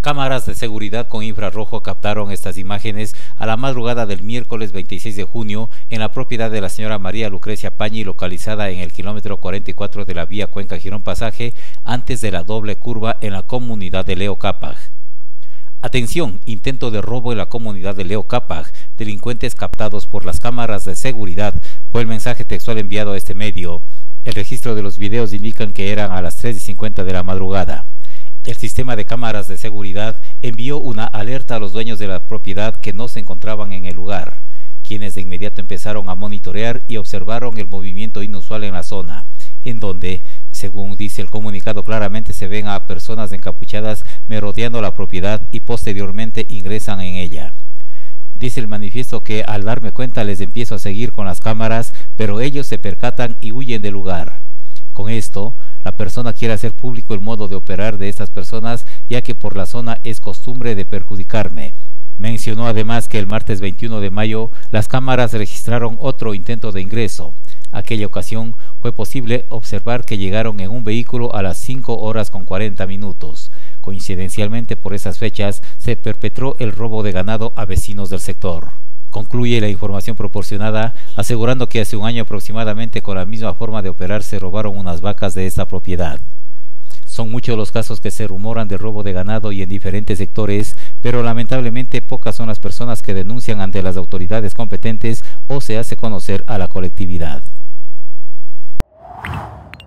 Cámaras de seguridad con infrarrojo captaron estas imágenes a la madrugada del miércoles 26 de junio en la propiedad de la señora María Lucrecia Pañi, localizada en el kilómetro 44 de la vía Cuenca-Girón Pasaje, antes de la doble curva en la comunidad de Leo Capaj. Atención, intento de robo en la comunidad de Leo Capaj, delincuentes captados por las cámaras de seguridad, fue el mensaje textual enviado a este medio. El registro de los videos indican que eran a las 3:50 de la madrugada. El sistema de cámaras de seguridad envió una alerta a los dueños de la propiedad que no se encontraban en el lugar, quienes de inmediato empezaron a monitorear y observaron el movimiento inusual en la zona, en donde, según dice el comunicado, claramente se ven a personas encapuchadas merodeando la propiedad y posteriormente ingresan en ella. Dice el manifiesto que al darme cuenta les empiezo a seguir con las cámaras, pero ellos se percatan y huyen del lugar. Con esto, la persona quiere hacer público el modo de operar de estas personas, ya que por la zona es costumbre de perjudicarme. Mencionó además que el martes 21 de mayo las cámaras registraron otro intento de ingreso. Aquella ocasión fue posible observar que llegaron en un vehículo a las 5:40. Coincidencialmente por esas fechas se perpetró el robo de ganado a vecinos del sector. Concluye la información proporcionada, asegurando que hace un año aproximadamente con la misma forma de operar se robaron unas vacas de esta propiedad. Son muchos los casos que se rumoran de robo de ganado y en diferentes sectores, pero lamentablemente pocas son las personas que denuncian ante las autoridades competentes o se hace conocer a la colectividad.